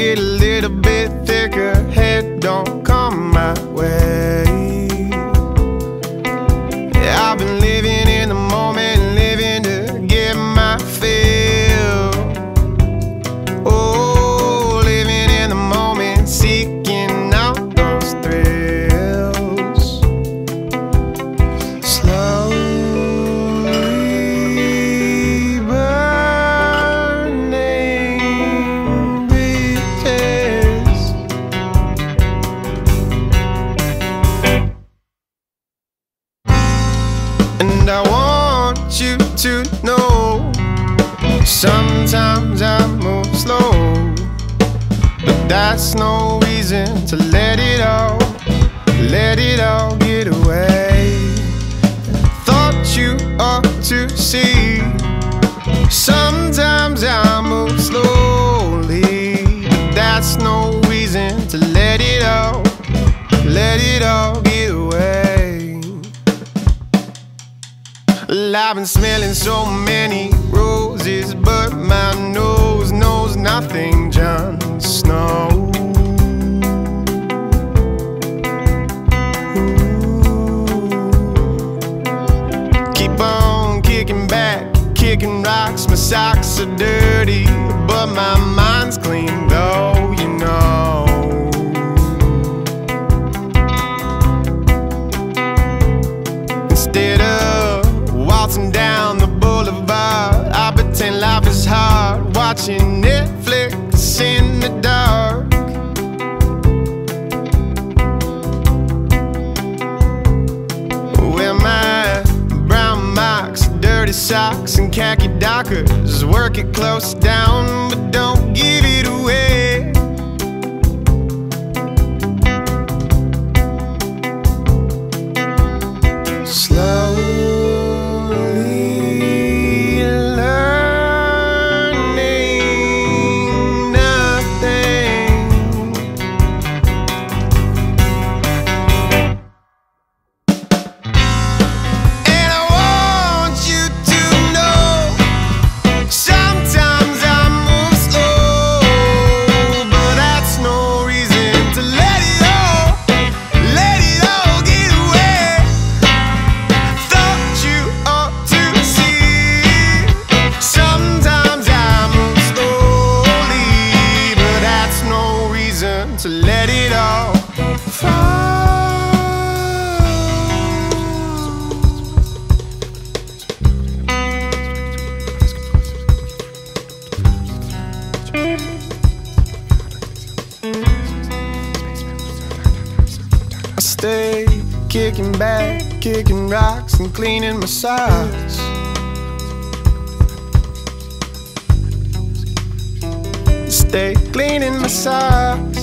get a little bit thicker, head don't come my way. Yeah, I've been living in the moment, living to get my fill. Oh, living in the moment, seeking out those thrills. Slowly burning bridges. And I want you to know, sometimes I move slow, but that's no reason to let it all get away. Thought you ought to see, sometimes I move slowly, but that's no reason to let it all get away. Well, I've been smelling so many roses, but my nose knows nothing, Jon Snow. Keep on kicking back, kicking rocks. My socks are dirty, but my mind's clean though, you know. Instead of waltzing down the boulevard, I pretend life is hard, watching Netflix in the dark. Wear my brown mocks, dirty socks, and khaki dockers. Work it close down, but don't give it away. Slowly learning nothing. And I want you to know, sometimes I move slow, but that's no reason to let it all get away. Thought you ought to see, sometimes I move slowly, but that's no reason to let it all fall. I stay kicking back, kicking rocks, and cleaning my socks. Stay cleaning my socks.